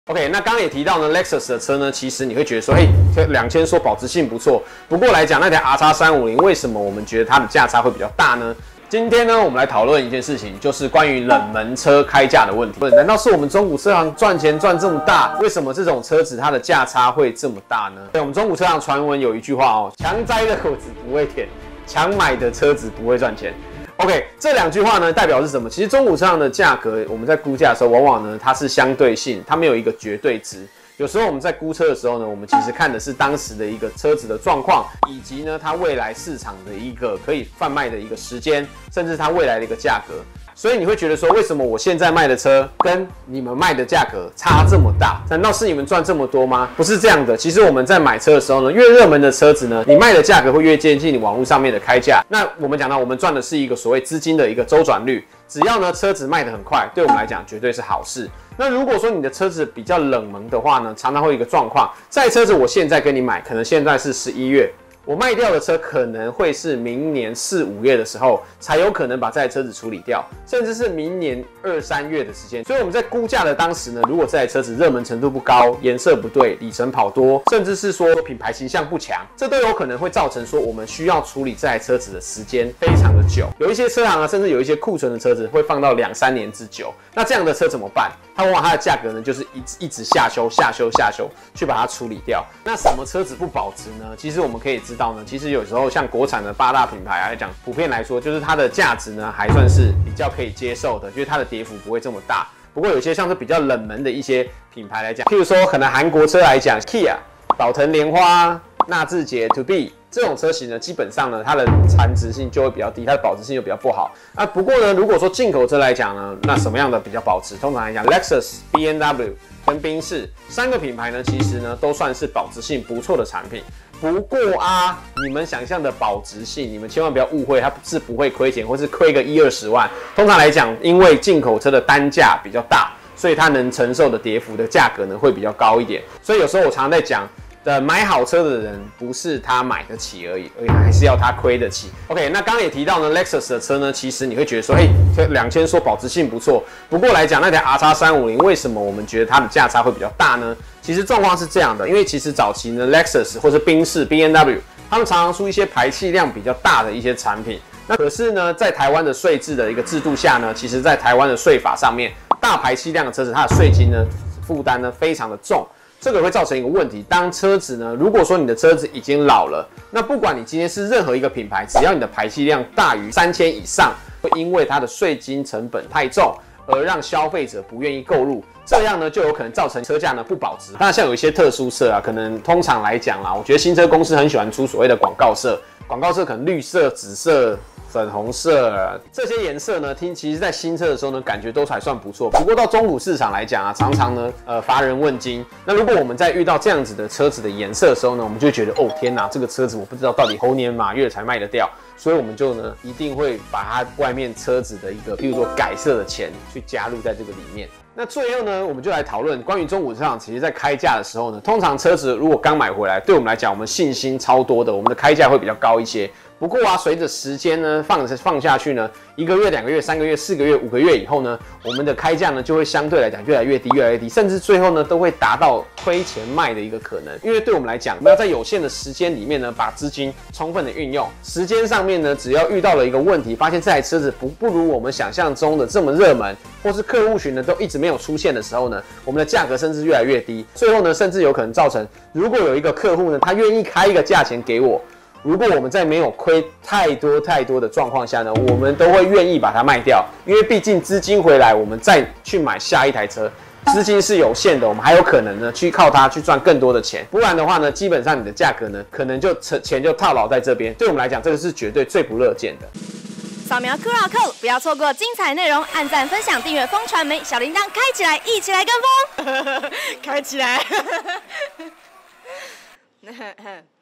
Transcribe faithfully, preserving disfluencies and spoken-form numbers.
OK， 那刚刚也提到呢 ，Lexus 的车呢，其实你会觉得说，嘿，两千说保值性不错。不过来讲，那台 R X 三五零为什么我们觉得它的价差会比较大呢？今天呢，我们来讨论一件事情，就是关于冷门车开价的问题。难道是我们中古车行赚钱赚这么大？为什么这种车子它的价差会这么大呢？对，我们中古车行传闻有一句话哦，强摘的果子不会甜，强买的车子不会赚钱。OK， 这两句话呢，代表是什么？其实中古车行的价格，我们在估价的时候，往往呢它是相对性，它没有一个绝对值。有时候我们在估车的时候呢，我们其实看的是当时的一个车子的状况，以及呢它未来市场的一个可以贩卖的一个时间，甚至它未来的一个价格。所以你会觉得说，为什么我现在卖的车跟你们卖的价格差这么大？难道是你们赚这么多吗？不是这样的。其实我们在买车的时候呢，越热门的车子呢，你卖的价格会越接近你网络上面的开价。那我们讲到，我们赚的是一个所谓资金的一个周转率。只要呢车子卖得很快，对我们来讲绝对是好事。那如果说你的车子比较冷门的话呢，常常会有一个状况，这台车子我现在跟你买，可能现在是十一月。我卖掉的车可能会是明年四五月的时候才有可能把这台车子处理掉，甚至是明年二三月的时间。所以我们在估价的当时呢，如果这台车子热门程度不高、颜色不对、里程跑多，甚至是说品牌形象不强，这都有可能会造成说我们需要处理这台车子的时间非常的久。有一些车行啊，甚至有一些库存的车子会放到两三年之久。那这样的车怎么办？它往往它的价格呢，就是一直一直下修、下修、下修，去把它处理掉。那什么车子不保值呢？其实我们可以知道呢，其实有时候像国产的八大品牌来讲，普遍来说，就是它的价值呢还算是比较可以接受的，就是它的跌幅不会这么大。不过有些像是比较冷门的一些品牌来讲，譬如说可能韩国车来讲 ，Kia、宝腾莲花、纳智捷、To B。这种车型呢，基本上呢，它的残值性就会比较低，它的保值性就比较不好。啊，不过呢，如果说进口车来讲呢，那什么样的比较保值？通常来讲 ，Lexus、B M W 跟宾士三个品牌呢，其实呢都算是保值性不错的产品。不过啊，你们想象的保值性，你们千万不要误会，它是不会亏钱，或是亏个一二十万。通常来讲，因为进口车的单价比较大，所以它能承受的跌幅的价格呢会比较高一点。所以有时候我常常在讲。的买好车的人不是他买得起而已，而且还是要他亏得起。OK， 那刚刚也提到呢 ，Lexus 的车呢，其实你会觉得说，嘿，两千说保值性不错。不过来讲，那台 R X 三五零为什么我们觉得它的价差会比较大呢？其实状况是这样的，因为其实早期呢 ，Lexus 或是宾士、B M W， 他们常常出一些排气量比较大的一些产品。那可是呢，在台湾的税制的一个制度下呢，其实在台湾的税法上面，大排气量的车子它的税金呢负担呢非常的重。这个会造成一个问题，当车子呢，如果说你的车子已经老了，那不管你今天是任何一个品牌，只要你的排气量大于三千以上，会因为它的税金成本太重，而让消费者不愿意购入，这样呢就有可能造成车价呢不保值。那像有一些特殊色啊，可能通常来讲啦，我觉得新车公司很喜欢出所谓的广告色，广告色可能绿色、紫色。粉红色这些颜色呢，听其实在新车的时候呢，感觉都还算不错。不过到中古市场来讲啊，常常呢，呃，乏人问津。那如果我们在遇到这样子的车子的颜色的时候呢，我们就会觉得，哦天哪，这个车子我不知道到底猴年马月才卖得掉。所以我们就呢，一定会把它外面车子的一个，譬如说改色的钱去加入在这个里面。那最后呢，我们就来讨论关于中古车厂，其实在开价的时候呢，通常车子如果刚买回来，对我们来讲，我们信心超多的，我们的开价会比较高一些。不过啊，随着时间呢放放下去呢，一个月、两个月、三个月、四个月、五个月以后呢，我们的开价呢就会相对来讲越来越低、越来越低，甚至最后呢都会达到亏钱卖的一个可能。因为对我们来讲，我们要在有限的时间里面呢，把资金充分的运用。时间上面呢，只要遇到了一个问题，发现这台车子不不如我们想象中的这么热门，或是客户群呢都一直没有出现的时候呢，我们的价格甚至越来越低。最后呢，甚至有可能造成，如果有一个客户呢，他愿意开一个价钱给我。如果我们在没有亏太多太多的状况下呢，我们都会愿意把它卖掉，因为毕竟资金回来，我们再去买下一台车，资金是有限的，我们还有可能呢去靠它去赚更多的钱，不然的话呢，基本上你的价格呢，可能就钱就套牢在这边，对我们来讲，这个是绝对最不乐见的。 扫描 Q R code， 不要错过精彩内容，按赞、分享、订阅风传媒，小铃铛开起来，一起来跟风，开起来。